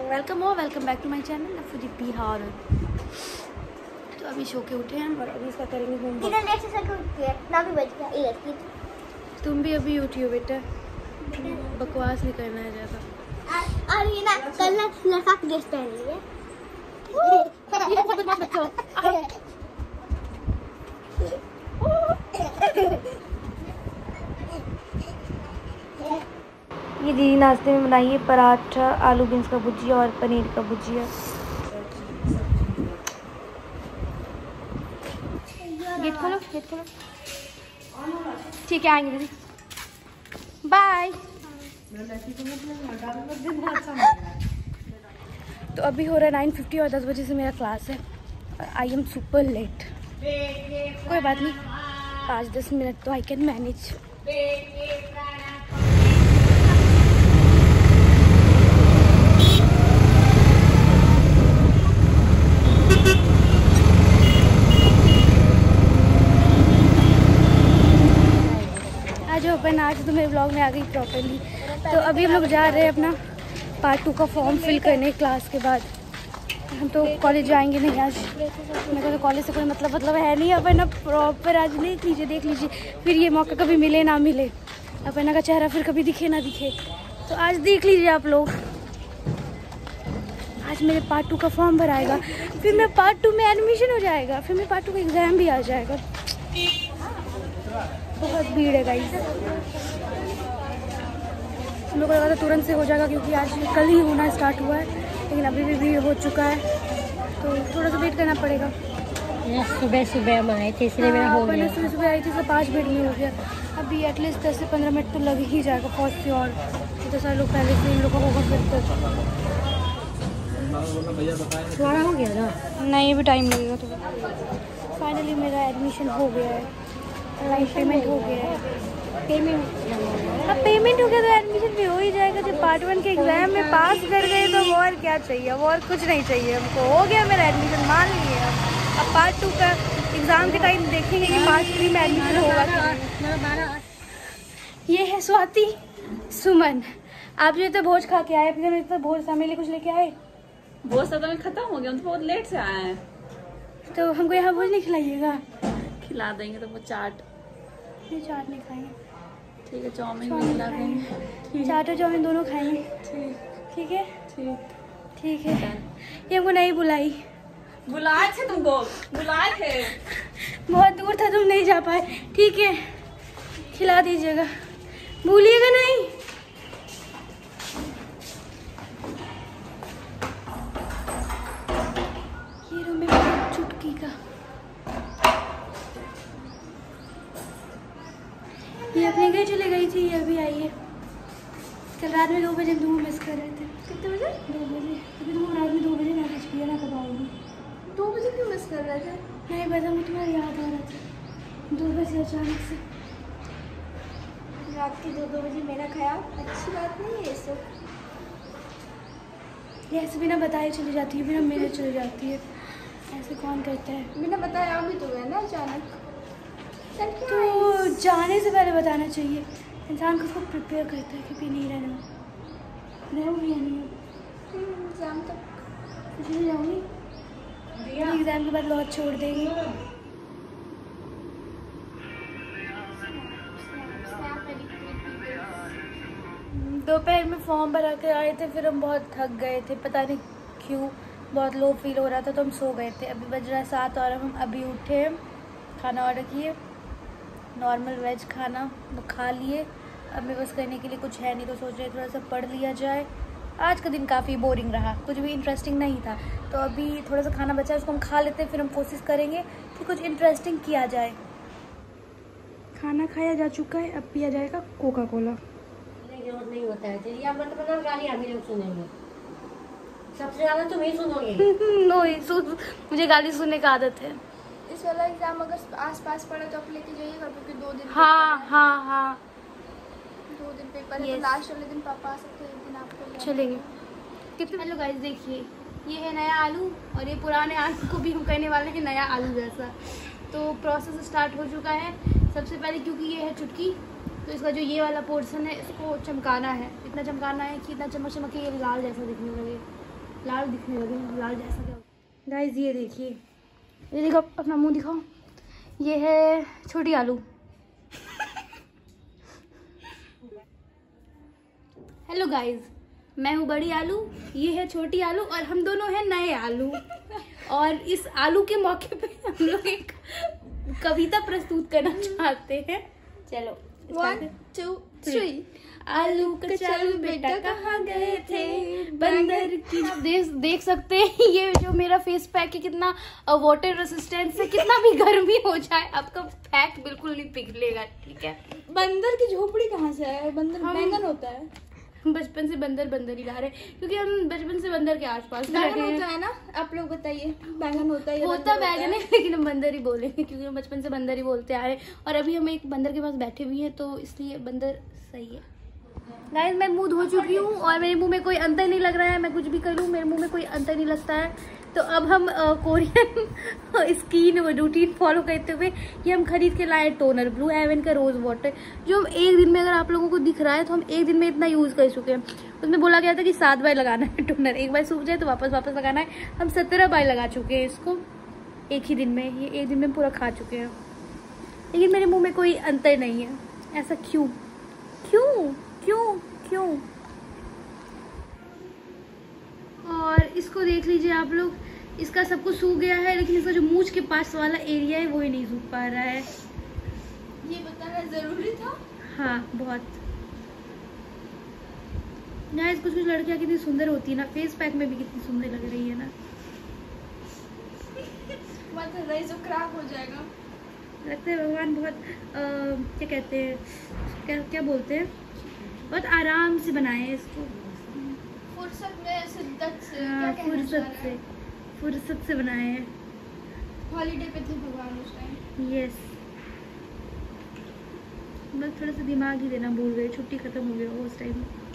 Welcome back to my channel अफूदी बिहार। तो अभी सो के उठे हैं और अभी इसका करेंगे होमवर्क। तुम भी अभी उठी हो बेटा, बकवास नहीं करना है ज़्यादा। अरे ना कल ना लड़का की ड्रेस पहन ली है। ये दीदी नाश्ते में बनाई है पराठा, आलू बीन्स का भुजिया और पनीर का भुजिया। गेट खोलो, गेट खोलो। ठीक है, आएंगे दीदी, बाय। तो अभी हो रहा है 9:50 और 10 बजे से मेरा क्लास है और आई एम सुपर लेट। कोई बात नहीं, 5-10 मिनट तो आई कैन मैनेज। आज तो मेरे ब्लॉग में आ गई प्रॉपर्ली। तो अभी हम लोग जा रहे हैं अपना पार्ट 2 का फॉर्म फिल करने क्लास के बाद। हम तो कॉलेज जाएंगे नहीं आज, मेरे को तो कॉलेज से कोई मतलब है नहीं। अपन अब प्रॉपर आज देख लीजिए, फिर ये मौका कभी मिले ना मिले, अपना का चेहरा फिर कभी दिखे ना दिखे। तो आज देख लीजिए आप लोग, आज मेरे पार्ट 2 का फॉर्म भराएगा, फिर मैं पार्ट 2 में एडमिशन हो जाएगा, फिर मेरे पार्ट 2 का एग्ज़ाम भी आ जाएगा। बहुत भीड़ है गाइस। हम लोग को लगा था तुरंत से हो जाएगा क्योंकि आज कल ही होना स्टार्ट हुआ है, लेकिन अभी भी भीड़ हो चुका है, तो थोड़ा सा वेट करना पड़ेगा। सुबह हम आए थे इसलिए मेरा हो गया। सुबह आई थी तो 5 मिनट में हो गया। अभी एटलीस्ट 10 से 15 मिनट तो लग ही जाएगा फर्स्ट से, और तो सारे लोग पहले से इन लोगों का होगा फिर तक। तुम्हारा हो गया ना? नहीं, अभी टाइम लगेगा। तो फाइनली मेरा एडमिशन हो गया है, ऑनलाइन पेमेंट हो गया है। अब पेमेंट हो गया तो एडमिशन भी हो ही जाएगा। जब पार्ट 1 के एग्जाम में पास कर गए तो और क्या चाहिए, अब और कुछ नहीं चाहिए हमको। हो गया मेरा एडमिशन, मान लिए। अब पार्ट 2 का एग्जाम के टाइम देखेंगे कि पार्ट 3 में एडमिशन होगा कि नहीं। ये है स्वाति, सुमन। आप जो तो भोज खा के आए, फिर तो भोज हमें लिए कुछ लेके आए। भोज तो खत्म हो गया, हम तो बहुत लेट से आए हैं। तो हमको यहाँ भोज नहीं खिलाइएगा? खिला देंगे तो वो चाट। नहीं, चाट नहीं खाएंगे। ठीक है, चाउमीन भी खिला देंगे। चाट और चाउमीन दोनों खाएंगे। ठीक है, ठीक है। ये हमको नहीं बुलाई। बुलाए थे तुमको, बुलाए थे। बहुत दूर था, तुम नहीं जा पाए। ठीक है, खिला दीजिएगा, भूलिएगा नहीं। ये रूम में चुटकी का, ये अपने घर चले गई थी, ये अभी आई है। कल रात में 2 बजे तुम मिस कर रहे थे। कितने बजे? 2 बजे। अभी तुम रात में 2 बजे मैसेज किया ना, कब आओगी? 2 बजे क्यों मिस कर रहे थे? नहीं पता, मुझे तुम्हारी याद आ रहा था 2 बजे अचानक से। रात के 2 बजे मेरा ख्याल अच्छी बात नहीं है ये सब। ये ऐसे बिना बताए चली जाती है, बिना मेरे चली जाती है। ऐसे कौन करता है? बिना बताया आ भी तो गया ना अचानक। तो जाने से पहले बताना चाहिए। इंसान खुद को प्रिपेयर करता है कि भी नहीं रहना, रहूँगी या नहीं। एग्जाम तक कुछ नहीं जाऊँगी, एग्जाम के बाद लॉज छोड़ देंगी। दोपहर में फॉर्म भरा कर आए थे, फिर हम बहुत थक गए थे, पता नहीं क्यों, बहुत लो फील हो रहा था, तो हम सो गए थे। अभी बज रहा है 7 और हम अभी उठे, खाना ऑर्डर किए, नॉर्मल वेज खाना वो खा लिए। अब मेरे पास करने के लिए कुछ है नहीं, तो सोच रहे थोड़ा सा पढ़ लिया जाए। आज का दिन काफ़ी बोरिंग रहा, कुछ भी इंटरेस्टिंग नहीं था। तो अभी थोड़ा सा खाना बचा है, उसको हम खा लेते हैं, फिर हम कोशिश करेंगे कि कुछ इंटरेस्टिंग किया जाए। खाना खाया जा चुका है, अब पिया जाएगा कोका कोला। नहीं होता है तेरी मतलब गाली हम ही लोग सुनेंगे, सबसे ज्यादा तुम ही सुनोगे। मुझे गाली सुनने का आदत है। इस वाला एग्जाम अगर आस-पास पड़ा तो आप लेके जाइएगा, क्योंकि 2 दिन। हाँ 2 दिन पेपर है, तो लास्ट वाले दिन पापा आ सकते हैं, एक दिन आपको चलेंगे। कितने? हेलो गाइस, देखिए ये है नया आलू, और ये पुराने आलू को भी हम कहने वाले हैं नया आलू जैसा। तो प्रोसेस स्टार्ट हो चुका है। सबसे पहले क्योंकि ये है चुटकी, तो इसका जो ये वाला पोर्शन है इसको चमकाना है, इतना चमकाना है कि इतना चमक चमक के ये लाल जैसा दिखने लगे। लाल दिखने लगे, लाल जैसा क्या। गाइस ये देखिए, ये देखो, अपना मुंह दिखाओ। ये है छोटी आलू। हेलो गाइस, मैं हूँ बड़ी आलू, ये है छोटी आलू और हम दोनों हैं नए आलू। और इस आलू के मौके पे हम लोग एक कविता प्रस्तुत करना चाहते हैं। चलो 1 2 3। आलू कचालू बेटा कहाँ गए थे बंदर की। देख सकते हैं ये जो मेरा फेस पैक है कितना वाटर रेसिस्टेंस है, कितना भी गर्मी हो जाए आपका पैक बिल्कुल नहीं पिघलेगा, ठीक है। बंदर की झोपड़ी कहाँ से है? बंदर बैंगन होता है। बचपन से बंदर ही ला रहे हैं क्योंकि हम बचपन से बंदर के आसपास बैंगन होता है ना? आप लोग बताइए, बैंगन होता है? होता बैंगन है लेकिन हम बंदर ही बोलेंगे क्योंकि हम बचपन से बंदर ही बोलते आ रहे हैं। और अभी हम एक बंदर के पास बैठे हुए हैं तो इसलिए बंदर सही है। गाइस मैं मुंह धो चुकी हूँ और मेरे मुंह में कोई अंतर नहीं लग रहा है। मैं कुछ भी करूँ मेरे मुंह में कोई अंतर नहीं लगता है। तो अब हम कोरियन स्किन रूटीन फॉलो करते हुए ये हम खरीद के लाए टोनर, ब्लू हेवन का रोज वाटर, जो हम एक दिन में, अगर आप लोगों को दिख रहा है तो हम एक दिन में इतना यूज कर चुके हैं। उसमें बोला गया था कि 7 बार लगाना है टोनर, एक बार सूख जाए तो वापस लगाना है। हम 17 बार लगा चुके हैं इसको एक ही दिन में। ये एक दिन में पूरा खा चुके हैं लेकिन मेरे मुँह में कोई अंतर नहीं है। ऐसा क्यों क्यों क्यों क्यों? और इसको देख लीजिए आप लोग, इसका सब कुछ सूख गया है लेकिन इसका जो मूंछ के पास वाला एरिया है वो ही नहीं सूख पा रहा है। ये बताना जरूरी था। हाँ बहुत। गाइस कुछ लड़कियां कितनी सुंदर होती है ना, फेस पैक में भी कितनी सुंदर लग रही है ना। मतलब राइस क्रैक हो जाएगा। लगता है भगवान बहुत क्या कहते हैं, क्या बोलते हैं, बहुत आराम से बनाए हैं इसको। फुर्सत में, शिद्दत से, हाँ, क्या कहना चाह रहे हैं? फुर्सत से बनाए हैं। हॉलीडे पे थे भगवान उस टाइम। यस, बस थोड़ा सा दिमाग ही देना भूल गए, छुट्टी खत्म हो गया उस टाइम।